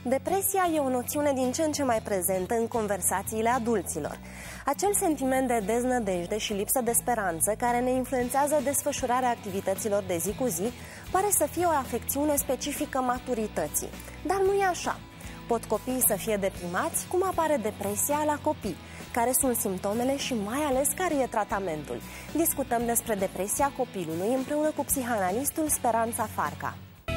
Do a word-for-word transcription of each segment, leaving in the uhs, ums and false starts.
Depresia e o noțiune din ce în ce mai prezentă în conversațiile adulților. Acel sentiment de deznădejde și lipsă de speranță care ne influențează desfășurarea activităților de zi cu zi pare să fie o afecțiune specifică maturității. Dar nu e așa. Pot copiii să fie deprimați, cum apare depresia la copii, care sunt simptomele și mai ales care e tratamentul. Discutăm despre depresia copilului împreună cu psihanalistul Speranța Farca.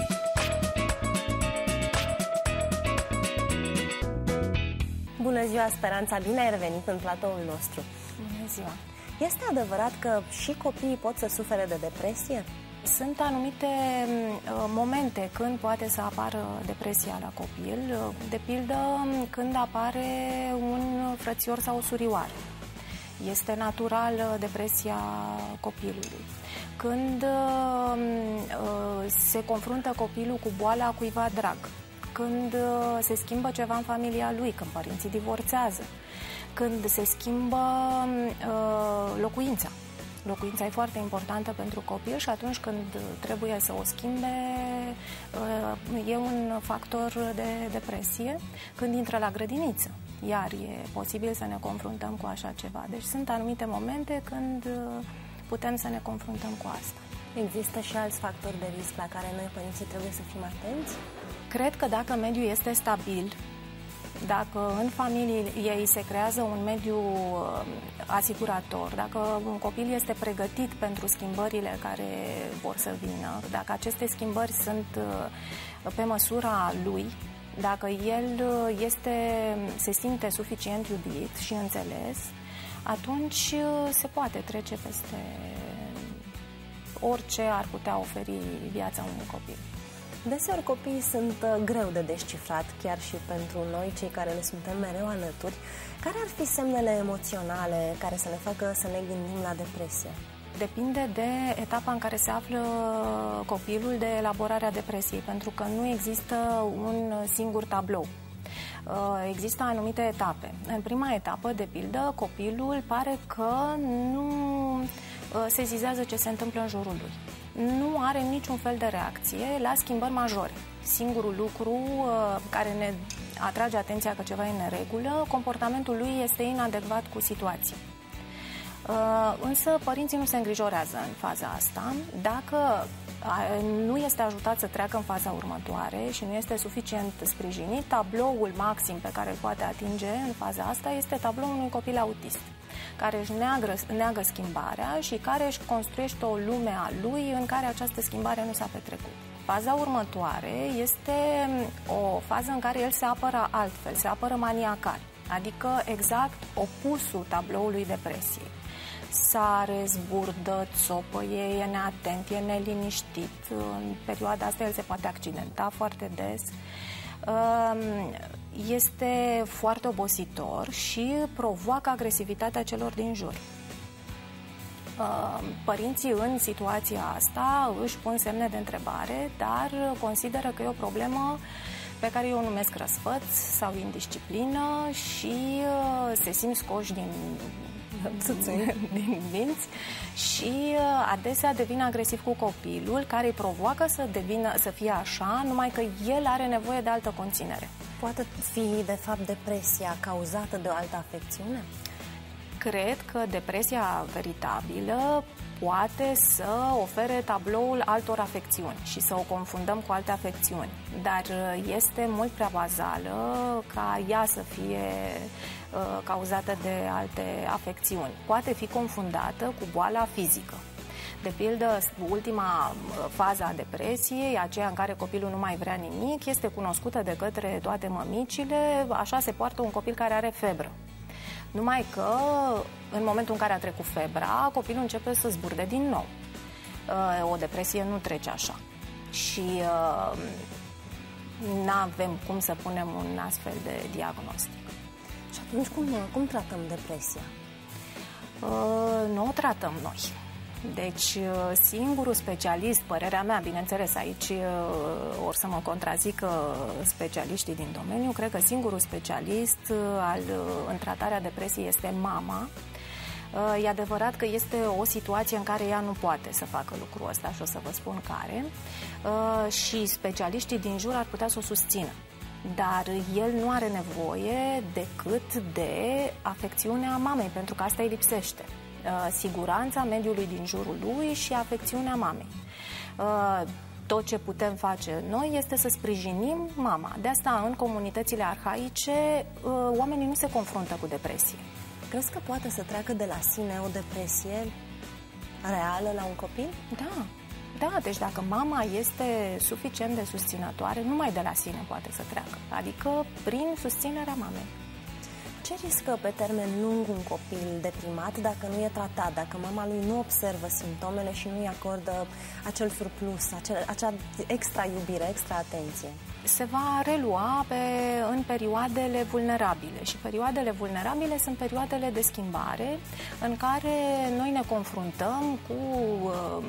Bună ziua, Speranța! Bine ai revenit în platoul nostru! Bună ziua! Este adevărat că și copiii pot să sufere de depresie? Sunt anumite uh, momente când poate să apară depresia la copil, uh, de pildă când apare un frățior sau o surioară. Este natural uh, depresia copilului. Când uh, uh, se confruntă copilul cu boala cuiva drag, când uh, se schimbă ceva în familia lui, când părinții divorțează, când se schimbă uh, locuința. Locuința e foarte importantă pentru copil și atunci când trebuie să o schimbe e un factor de depresie. Când intră la grădiniță, iar e posibil să ne confruntăm cu așa ceva. Deci sunt anumite momente când putem să ne confruntăm cu asta. Există și alți factori de risc la care noi, părinții, trebuie să fim atenți? Cred că dacă mediul este stabil, dacă în familie ei se creează un mediu asigurator, dacă un copil este pregătit pentru schimbările care vor să vină, dacă aceste schimbări sunt pe măsura lui, dacă el este, se simte suficient iubit și înțeles, atunci se poate trece peste orice ar putea oferi viața unui copil. Deseori copiii sunt greu de descifrat, chiar și pentru noi, cei care le suntem mereu alături. Care ar fi semnele emoționale care să ne facă să ne gândim la depresie? Depinde de etapa în care se află copilul de elaborarea depresiei, pentru că nu există un singur tablou. Există anumite etape. În prima etapă, de pildă, copilul pare că nu sezizează ce se întâmplă în jurul lui. Nu are niciun fel de reacție la schimbări majore. Singurul lucru uh, care ne atrage atenția că ceva e în neregulă, comportamentul lui este inadecvat cu situația. Uh, însă părinții nu se îngrijorează în faza asta. Dacă uh, nu este ajutat să treacă în faza următoare și nu este suficient sprijinit, tabloul maxim pe care îl poate atinge în faza asta este tabloul unui copil autist, care își neagă, neagă schimbarea și care își construiește o lume a lui în care această schimbare nu s-a petrecut. Faza următoare este o fază în care el se apără altfel, se apără maniacal, adică exact opusul tabloului depresiei. Sare, zburdă, țopăie, e neatent, e neliniștit. În perioada asta el se poate accidenta foarte des. Este foarte obositor și provoacă agresivitatea celor din jur. Părinții în situația asta își pun semne de întrebare, dar consideră că e o problemă pe care eu o numesc răsfăț sau indisciplină și se simt scoși din, din minți și adesea devine agresiv cu copilul, care îi provoacă să, devină, să fie așa, numai că el are nevoie de altă conținere. Poate fi, de fapt, depresia cauzată de o altă afecțiune? Cred că depresia veritabilă poate să ofere tabloul altor afecțiuni și să o confundăm cu alte afecțiuni, dar este mult prea bazală ca ea să fie uh, cauzată de alte afecțiuni. Poate fi confundată cu boala fizică. De pildă, ultima fază a depresiei, aceea în care copilul nu mai vrea nimic, este cunoscută de către toate mămicile. Așa se poartă un copil care are febră. Numai că, în momentul în care a trecut febra, copilul începe să zburde din nou. O depresie nu trece așa. Și nu avem cum să punem un astfel de diagnostic. Și atunci cum, cum tratăm depresia? Nu o tratăm noi. Deci, singurul specialist, părerea mea, bineînțeles, aici or să mă contrazică specialiștii din domeniu, cred că singurul specialist al, în tratarea depresiei este mama. E adevărat că este o situație în care ea nu poate să facă lucrul ăsta și o să vă spun care. Și specialiștii din jur ar putea să o susțină. dar el nu are nevoie decât de afecțiunea mamei, pentru că asta îi lipsește. Siguranța mediului din jurul lui și afecțiunea mamei. Tot ce putem face noi este să sprijinim mama. De asta, în comunitățile arhaice, oamenii nu se confruntă cu depresie. Crezi că poate să treacă de la sine o depresie reală la un copil? Da. Da, deci dacă mama este suficient de susținătoare, numai de la sine poate să treacă. Adică prin susținerea mamei. Ce riscă pe termen lung un copil deprimat dacă nu e tratat, dacă mama lui nu observă simptomele și nu-i acordă acel surplus, acel, acea extra iubire, extra atenție? Se va relua pe, în perioadele vulnerabile și perioadele vulnerabile sunt perioadele de schimbare în care noi ne confruntăm cu uh,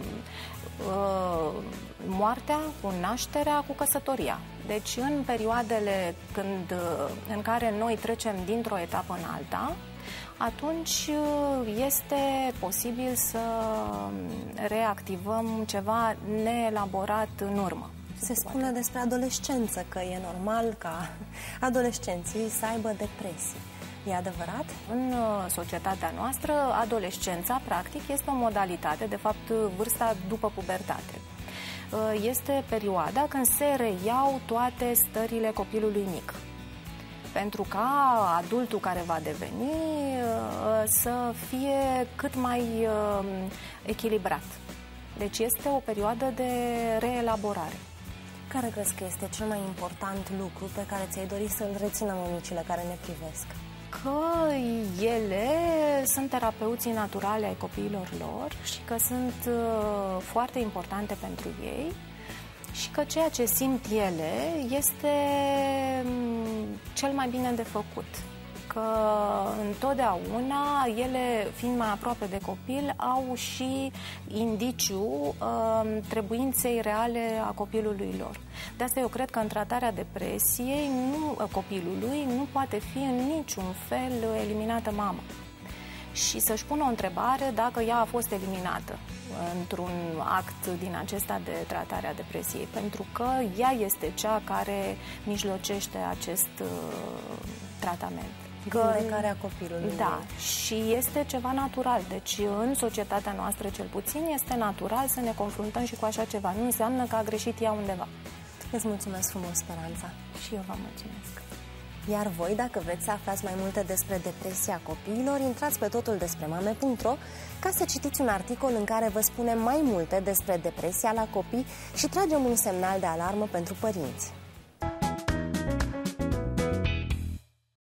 uh, moartea, cu nașterea, cu căsătoria. Deci în perioadele când, în care noi trecem dintr-o etapă în alta, atunci este posibil să reactivăm ceva neelaborat în urmă. Se spune despre adolescență că e normal ca adolescenții să aibă depresii. E adevărat? În societatea noastră, adolescența, practic, este o modalitate, de fapt, vârsta după pubertate. Este perioada când se reiau toate stările copilului mic. Pentru ca adultul care va deveni să fie cât mai echilibrat. Deci este o perioadă de reelaborare. Care crezi că este cel mai important lucru pe care ți-ai dorit să-l rețină mămicile care ne privesc? Că ele sunt terapeuții naturale ai copiilor lor și că sunt uh, foarte importante pentru ei și că ceea ce simt ele este um, cel mai bine de făcut. Că întotdeauna ele, fiind mai aproape de copil, au și indiciu uh, trebuinței reale a copilului lor. De asta eu cred că în tratarea depresiei nu, copilului nu poate fi în niciun fel eliminată mama. Și să-și pună o întrebare dacă ea a fost eliminată într-un act din acesta de tratare a depresiei, pentru că ea este cea care mijlocește acest uh, tratament. Vindecarea copilului. Da, și este ceva natural. Deci în societatea noastră, cel puțin, este natural să ne confruntăm și cu așa ceva. Nu înseamnă că a greșit ea undeva. Îți mulțumesc frumos, Speranța. Și eu vă mulțumesc. Iar voi, dacă vreți să aflați mai multe despre depresia copiilor, intrați pe totul despre mame punct ro ca să citiți un articol în care vă spunem mai multe despre depresia la copii și tragem un semnal de alarmă pentru părinți.